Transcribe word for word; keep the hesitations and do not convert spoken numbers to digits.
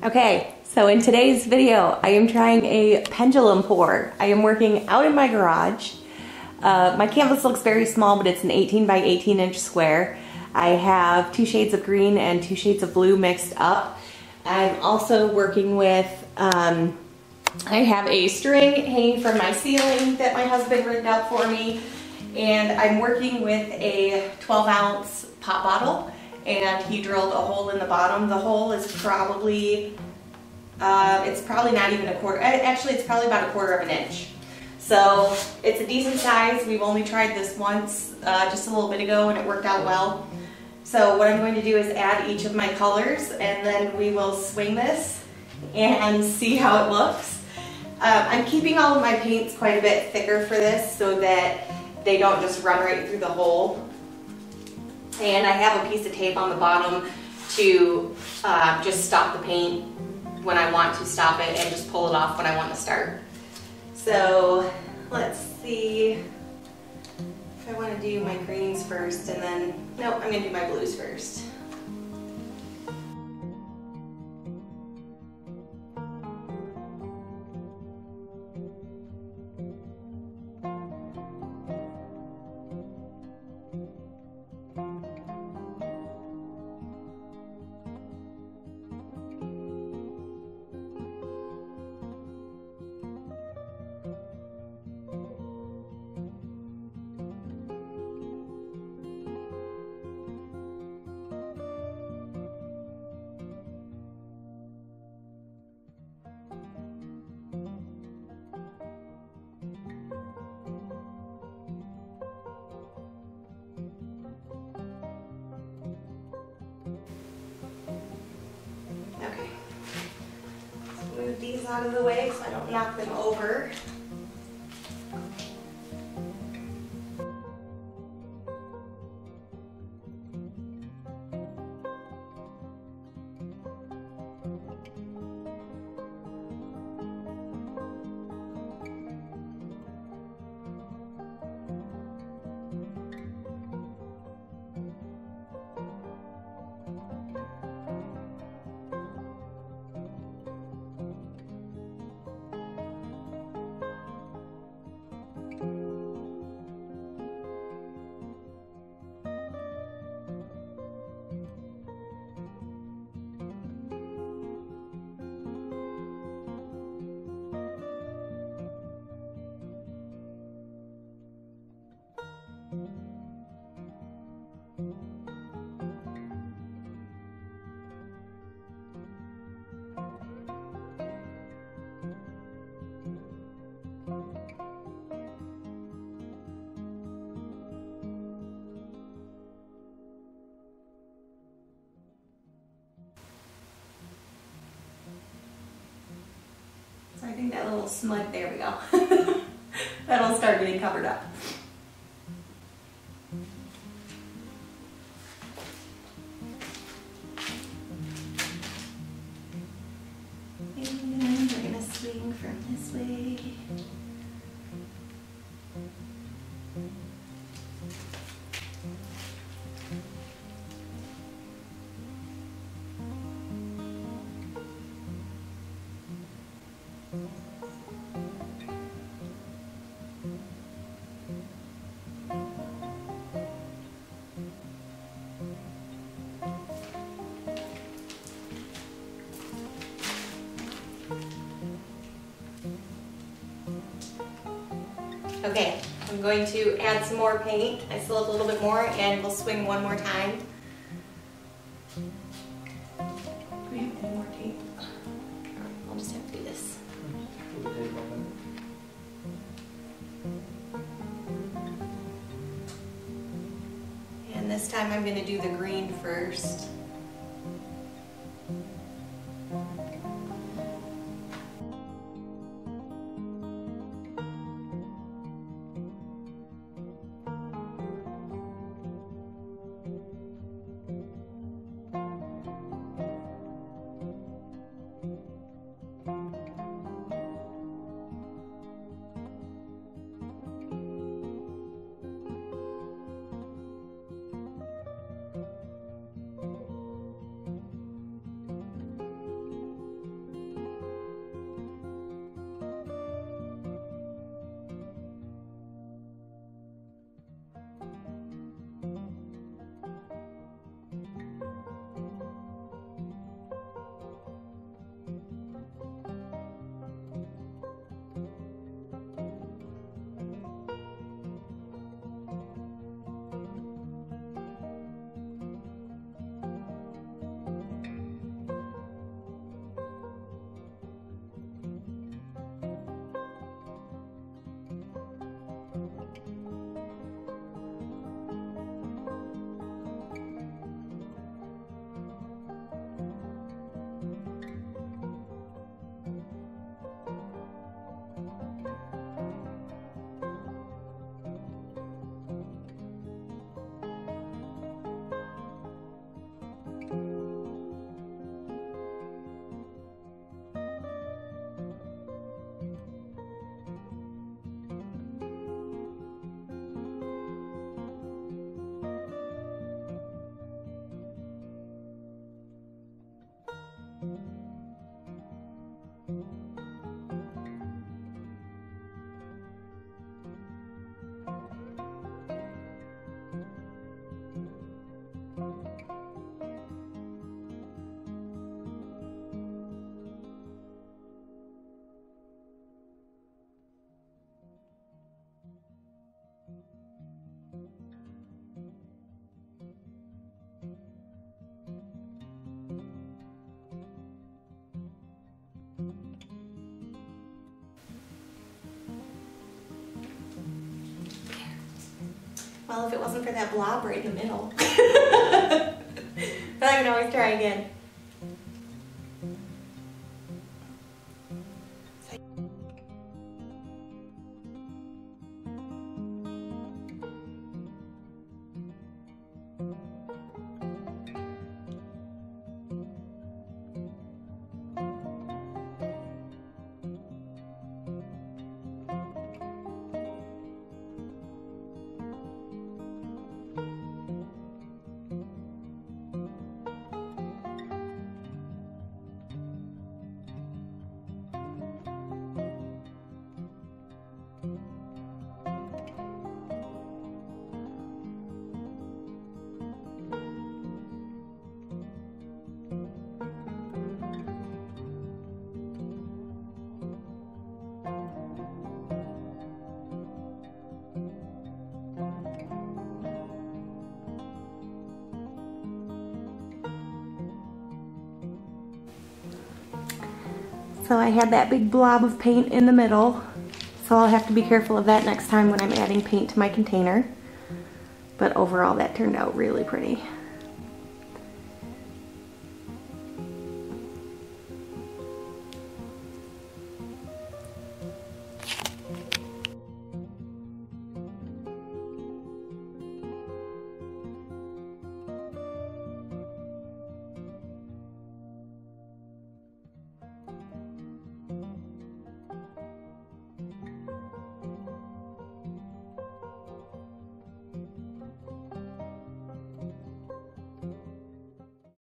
Okay, so in today's video, I am trying a pendulum pour. I am working out in my garage. Uh, my canvas looks very small, but it's an eighteen by eighteen inch square. I have two shades of green and two shades of blue mixed up. I'm also working with, um, I have a string hanging from my ceiling that my husband rigged up for me, and I'm working with a twelve ounce pop bottle. And he drilled a hole in the bottom. The hole is probably, uh, it's probably not even a quarter, actually it's probably about a quarter of an inch. So it's a decent size. We've only tried this once, uh, just a little bit ago, and it worked out well. So what I'm going to do is add each of my colors, and then we will swing this and see how it looks. Um, I'm keeping all of my paints quite a bit thicker for this so that they don't just run right through the hole. And I have a piece of tape on the bottom to uh, just stop the paint when I want to stop it and just pull it off when I want to start. So let's see if I want to do my greens first, and then, nope, I'm going to do my blues first. Okay, let's move these out of the way so I don't knock them over. So I think that little smudge, there we go. That'll start getting covered up. And we're gonna swing from this way. Okay, I'm going to add some more paint. I still have a little bit more, and we'll swing one more time. Do we have any more tape? I'll just have to do this. And this time I'm going to do the green first. Well, if it wasn't for that blob right in the middle. But I can always try again. So I had that big blob of paint in the middle, so I'll have to be careful of that next time when I'm adding paint to my container. But overall that turned out really pretty.